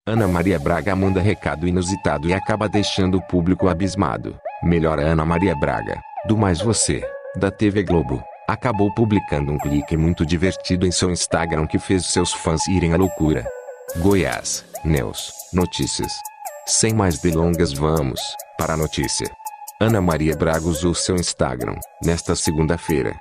Ana Maria Braga manda recado inusitado e acaba deixando o público abismado. Melhor Ana Maria Braga, do Mais Você, da TV Globo, acabou publicando um clipe muito divertido em seu Instagram que fez seus fãs irem à loucura. Goiás, News, notícias. Sem mais delongas, vamos para a notícia. Ana Maria Braga usou seu Instagram, nesta segunda-feira,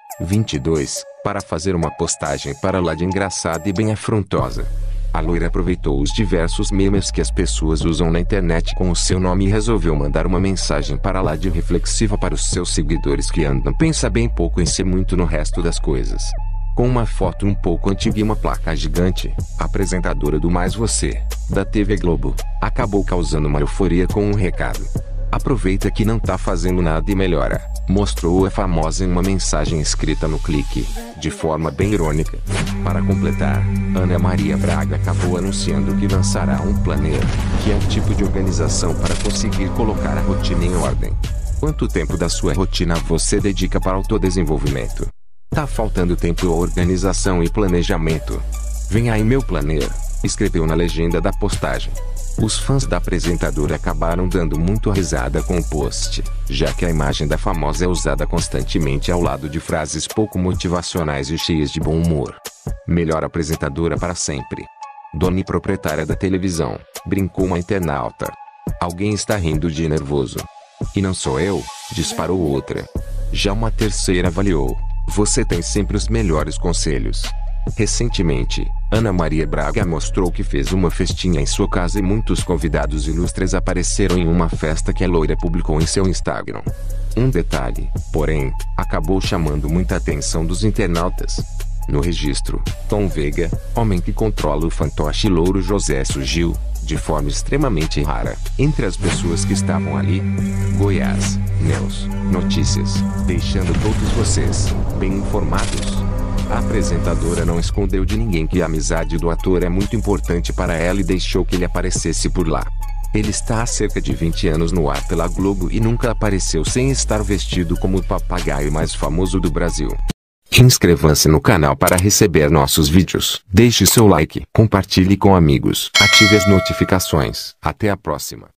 22, para fazer uma postagem para lá de engraçada e bem afrontosa. A loira aproveitou os diversos memes que as pessoas usam na internet com o seu nome e resolveu mandar uma mensagem para lá de reflexiva para os seus seguidores que andam pensa bem pouco em ser muito no resto das coisas. Com uma foto um pouco antiga e uma placa gigante, a apresentadora do Mais Você, da TV Globo, acabou causando uma euforia com um recado. Aproveita que não tá fazendo nada e melhora, mostrou a famosa em uma mensagem escrita no clique, de forma bem irônica. Para completar, Ana Maria Braga acabou anunciando que lançará um planner, que é um tipo de organização para conseguir colocar a rotina em ordem. Quanto tempo da sua rotina você dedica para o autodesenvolvimento? Tá faltando tempo ou organização e planejamento? Vem aí meu planner, escreveu na legenda da postagem. Os fãs da apresentadora acabaram dando muito risada com o post, já que a imagem da famosa é usada constantemente ao lado de frases pouco motivacionais e cheias de bom humor. Melhor apresentadora para sempre. Dona e proprietária da televisão, brincou uma internauta. Alguém está rindo de nervoso. E não sou eu, disparou outra. Já uma terceira avaliou. Você tem sempre os melhores conselhos. Recentemente, Ana Maria Braga mostrou que fez uma festinha em sua casa e muitos convidados ilustres apareceram em uma festa que a loira publicou em seu Instagram. Um detalhe, porém, acabou chamando muita atenção dos internautas. No registro, Tom Veiga, homem que controla o fantoche louro José, surgiu, de forma extremamente rara, entre as pessoas que estavam ali. Goiás, News, notícias, deixando todos vocês bem informados. A apresentadora não escondeu de ninguém que a amizade do ator é muito importante para ela e deixou que ele aparecesse por lá. Ele está há cerca de 20 anos no ar pela Globo e nunca apareceu sem estar vestido como o papagaio mais famoso do Brasil. Inscreva-se no canal para receber nossos vídeos. Deixe seu like, compartilhe com amigos, ative as notificações. Até a próxima.